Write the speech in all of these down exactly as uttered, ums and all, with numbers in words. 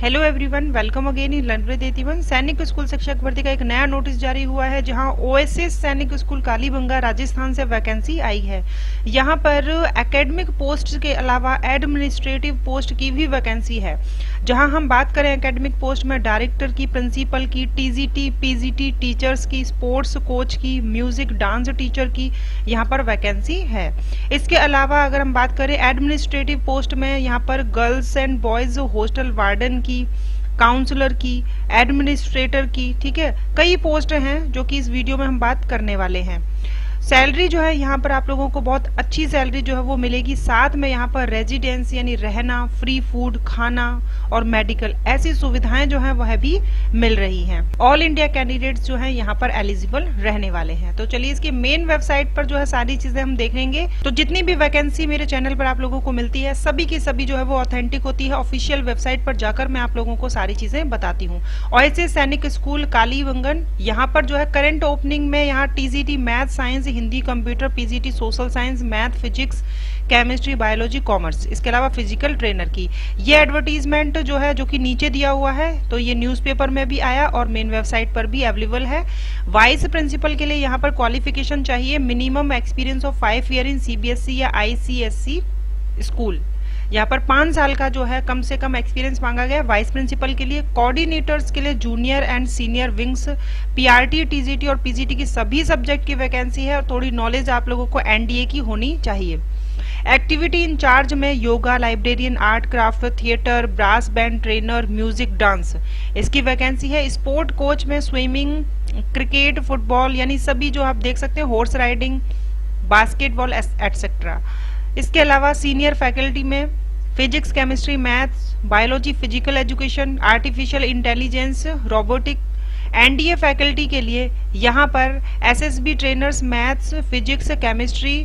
Hello everyone, welcome again in learn with AT one. Sainik school शिक्षक भर्ती का एक नया नोटिस जारी हुआ है, जहां ओएसएस सैनिक स्कूल कालीबंगा राजस्थान से वैकेंसी आई है। यहां पर एकेडमिक पोस्ट के अलावा एडमिनिस्ट्रेटिव पोस्ट की भी वैकेंसी है। जहां हम बात करें एकेडमिक पोस्ट में डायरेक्टर की, प्रिंसिपल की, टीजीटी, पीजीटी टीचर्स की, स्पोर्ट्स कोच की, म्यूजिक डांस टीचर की यहाँ पर वैकेंसी है। इसके अलावा अगर हम बात करें एडमिनिस्ट्रेटिव पोस्ट में, यहाँ पर girls and boys hostel warden की, काउंसलर की, एडमिनिस्ट्रेटर की, ठीक है, कई पोस्ट हैं जो कि इस वीडियो में हम बात करने वाले हैं। सैलरी जो है यहाँ पर आप लोगों को बहुत अच्छी सैलरी जो है वो मिलेगी। साथ में यहाँ पर रेजिडेंस यानी रहना, फ्री फूड, खाना और मेडिकल ऐसी सुविधाएं जो है वह भी मिल रही हैं। ऑल इंडिया कैंडिडेट्स जो है यहाँ पर एलिजिबल रहने वाले हैं। तो चलिए इसकी मेन वेबसाइट पर जो है सारी चीजें हम देखेंगे। तो जितनी भी वैकेंसी मेरे चैनल पर आप लोगों को मिलती है, सभी की सभी जो है वो ऑथेंटिक होती है। ऑफिशियल वेबसाइट पर जाकर मैं आप लोगों को सारी चीजें बताती हूँ। ओएसएस सैनिक स्कूल कालीबंगन, यहाँ पर जो है करंट ओपनिंग में यहाँ TGT math, science, Hindi, computer, PGT social science, math, physics, chemistry, biology, commerce, इसके अलावा फिजिकल ट्रेनर की। ये एडवर्टीजमेंट जो है जो कि नीचे दिया हुआ है, तो ये न्यूज़पेपर में भी आया और मेन वेबसाइट पर भी अवेलेबल है। वाइस प्रिंसिपल के लिए यहाँ पर क्वालिफिकेशन चाहिए, minimum experience of five year in CBSE या आईसीएसई स्कूल। यहाँ पर पाँच साल का जो है कम से कम एक्सपीरियंस मांगा गया है वाइस प्रिंसिपल के लिए। कोऑर्डिनेटर्स के लिए junior and senior wings, PRT, TGT और पीजीटी की सभी सब्जेक्ट की वैकेंसी है और थोड़ी नॉलेज आप लोगों को एनडीए की होनी चाहिए। एक्टिविटी इंचार्ज में yoga, librarian, art craft, theatre, brass band trainer, music, dance, इसकी वैकेंसी है। स्पोर्ट कोच में स्विमिंग, क्रिकेट, फुटबॉल यानी सभी जो आप देख सकते हैं, हॉर्स राइडिंग, बास्केटबॉल एटसेट्रा। इसके अलावा सीनियर फैकल्टी में physics, chemistry, maths, biology, physical education, artificial intelligence, robotic. NDA faculty के लिए यहाँ पर SSB trainers, maths, physics, chemistry,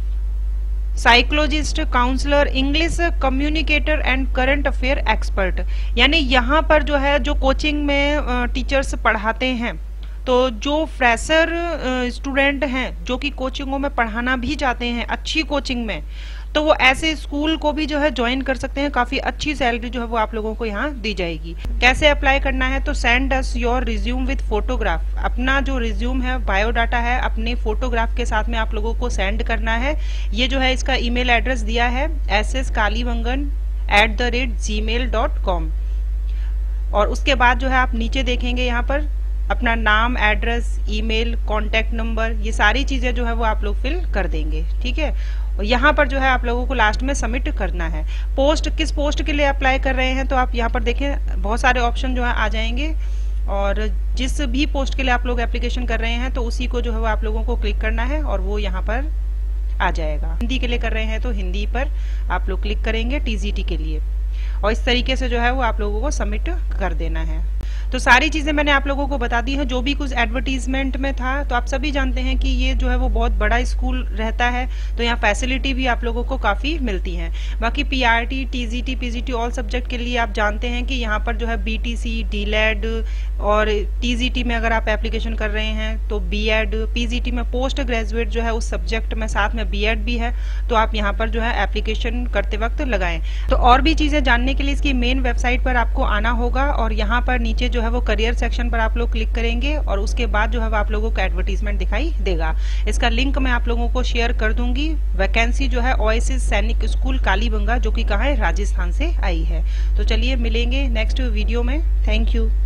psychologist, counsellor, English, communicator and current affair expert. यानी यहाँ पर जो है जो कोचिंग में टीचर्स पढ़ाते हैं, तो जो फ्रेशर स्टूडेंट हैं जो कि कोचिंगों में पढ़ाना भी चाहते हैं अच्छी कोचिंग में, तो वो ऐसे स्कूल को भी जो है ज्वाइन कर सकते हैं। काफी अच्छी सैलरी जो है वो आप लोगों को यहाँ दी जाएगी। कैसे अप्लाई करना है, तो send us your resume with photograph. अपना जो रिज्यूम है, बायोडाटा है, अपने फोटोग्राफ के साथ में आप लोगों को सेंड करना है। ये जो है इसका ईमेल एड्रेस दिया है S S Kalibangan at the rate Gmail dot com. और उसके बाद जो है आप नीचे देखेंगे यहाँ पर अपना नाम, एड्रेस, ईमेल, कॉन्टैक्ट नंबर, ये सारी चीजें जो है वो आप लोग फिल कर देंगे, ठीक है। और यहाँ पर जो है आप लोगों को लास्ट में सबमिट करना है। पोस्ट, किस पोस्ट के लिए अप्लाई कर रहे हैं, तो आप यहाँ पर देखें बहुत सारे ऑप्शन जो है आ जाएंगे और जिस भी पोस्ट के लिए आप लोग एप्लीकेशन कर रहे हैं तो उसी को जो है वो आप लोगों को क्लिक करना है और वो यहाँ पर आ जाएगा। हिंदी के लिए कर रहे हैं तो हिंदी पर आप लोग क्लिक करेंगे टीजीटी के लिए, और इस तरीके से जो है वो आप लोगों को सबमिट कर देना है। तो सारी चीजें मैंने आप लोगों को बता दी हैं। जो भी कुछ एडवर्टीजमेंट में था, तो आप सभी जानते हैं कि ये जो है वो बहुत बड़ा स्कूल रहता है, तो यहाँ फैसिलिटी भी आप लोगों को काफी मिलती हैं। बाकी PRT, TGT, PGT all subject के लिए आप जानते हैं कि यहाँ पर जो है बीटीसी, डीलेड और टीजीटी में अगर आप एप्लीकेशन कर रहे हैं तो बीएड, पीजीटी में पोस्ट ग्रेजुएट जो है उस सब्जेक्ट में साथ में बीएड भी है, तो आप यहाँ पर जो है एप्लीकेशन करते वक्त लगाएं। तो और भी चीजें जानने के लिए इसकी मेन वेबसाइट पर आपको आना होगा और यहाँ पर नीचे जो है वो करियर सेक्शन पर आप लोग क्लिक करेंगे और उसके बाद जो है वो आप लोगों को एडवर्टीजमेंट दिखाई देगा। इसका लिंक मैं आप लोगों को शेयर कर दूंगी। वैकेंसी जो है ओएसएस सैनिक स्कूल कालीबंगा, जो कि कहाँ है, राजस्थान से आई है। तो चलिए मिलेंगे नेक्स्ट वीडियो में। Thank you.